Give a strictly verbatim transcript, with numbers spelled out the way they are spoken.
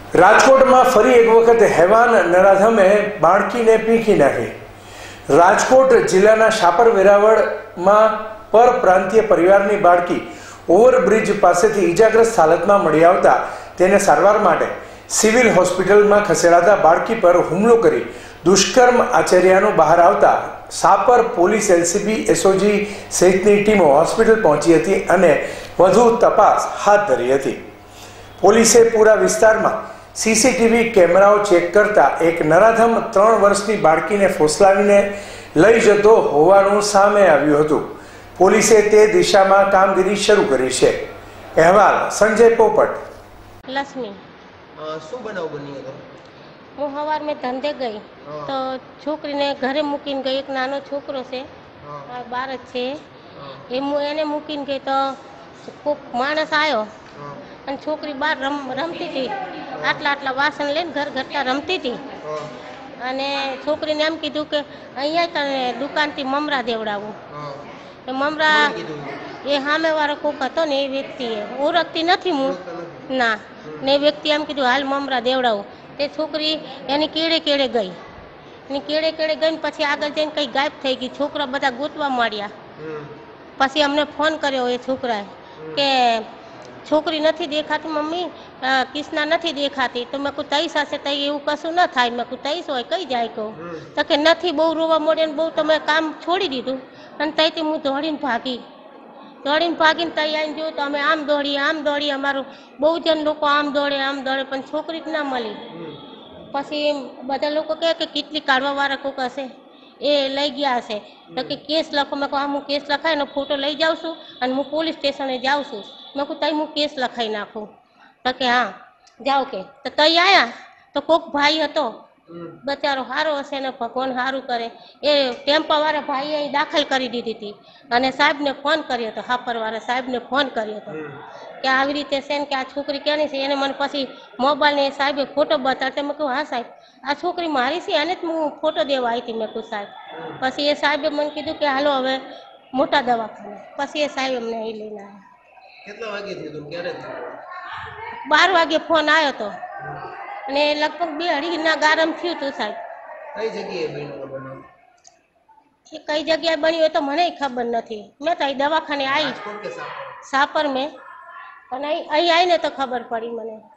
રાજકોટ में फरी एक वखत हैवान नराधमे बाळकी ने पींखी नाखी। राजकोट जिल्लाना शापर वेरावळ में परप्रांतीय परिवारनी बाळकी ओवरब्रिज पासेथी इजाग्रस्त हालत में मळी आवता तेने सारवार माटे सिविल होस्पिटल में खसेड़ाता बाळकी पर हुमलो करी दुष्कर्म आचर्यानुं बहार आवता सापर पोलीस एलसीबी एसओजी सहितनी टीमो होस्पिटल पहोंची हती अने वधु तपास हाथ धरी हती। पोलीसे पूरा विस्तार में सीसीटीवी कैमराओ चेक करता एक नराधम त्रण वर्षनी बाळकीने फोसलावीने लई जतो होवानुं सामे आव्युं हतुं। पोलीसे ते दिशामां कामगीरी शरू करी छे। अहेवाल संजय पोपट। लक्ष्मी શું બનાવ બની હતો? હું સવાર મેં ધંધે ગઈ તો છોકરીને ઘરે મૂકીને ગઈ। એક નાનો છોકરો છે, બાર જ છે, એ હું એને મૂકીને ગઈ તો કોઈક માણસ આવ્યો અને છોકરી બહાર રમ રમતી હતી, આટલા આટલા વાસણ લઈને ઘર ઘરતા રમતી હતી અને છોકરીને એમ કીધું કે અહીંયા તને દુકાનથી મમરા દેવડાવું। એ મમરા એ સામેવાળો કોક હતો ને એ વ્યક્તિએ ઓળખતી નથી હું ના ને એ વ્યક્તિ એમ કીધું હાલ મમરા દેવડાવું। તે છોકરી એની કેળે કેળે ગઈ, એની કેળે કેળે ગઈ ને પછી આગળ જઈને કંઈ ગાયબ થઈ ગઈ। છોકરા બધા ગોતવા માંડ્યા। પછી અમને ફોન કર્યો એ છોકરાએ કે છોકરી નથી દેખાતી મમ્મી, કિસના નથી દેખાતી। તો મેં કહું તઈસ હશે તઈ એવું કશું ન થાય। મેં કહું તઈસ હોય કઈ જાય કહું તો કે નથી, બહુ રોવા મોડે ને બહુ તમે કામ છોડી દીધું અને તઈથી હું દોડીને ભાગી દોડીને ભાગીને તઈ આવીને જોયું તો અમે આમ દોડીએ આમ દોડીએ, અમારું બહુ જણ લોકો આમ દોડે આમ દોડે પણ છોકરી જ ના મળી। પછી બધા લોકો કહે કે કેટલી કાઢવાવાળા કોક હશે એ લઈ ગયા હશે તો કે કેસ લખો। મેં કહું હા હું કેસ લખાય એનો ફોટો લઈ જાઉં છું અને હું પોલીસ સ્ટેશને જાઉં છું। મેં કહું તઈ હું કેસ લખાઈ નાખું તો કે હા જાઓ કે તો તઈ આવ્યા તો કોક ભાઈ હતો બચારો સારો હશે ને ભગવાન સારું કરે એ ટેમ્પાવાળા ભાઈએ અહીં દાખલ કરી દીધી હતી અને સાહેબને ફોન કર્યો હતો, હાપરવાળા સાહેબને ફોન કર્યો હતો કે આવી રીતે છે ને કે આ છોકરી ક્યાંની છે। એને મને પછી મોબાઈલને સાહેબે ફોટો બતાડતો। મેં કહું હા સાહેબ આ છોકરી મારી છે, એને જ હું ફોટો દેવા આવી હતી। મેં કહું સાહેબ પછી એ સાહેબે મને કીધું કે હાલો હવે મોટા દવાખાને। પછી એ સાહેબ અમને અહીં લઈને આવ્યા। કેટલા વાગે થયું? ક્યારે થયું? બાર વાગે ફોન આવ્યો હતો અને લગભગ બે અઢીના ગારમ થયું હતું સાહેબ। કઈ જગ્યાએ બન્યો બનાવ? એ કઈ જગ્યાએ બન્યું હોય તો મને ખબર નથી। મેં તો અહીં દવાખાને આવી સાપર મેં અને અહીં અહીં આવીને તો ખબર પડી મને।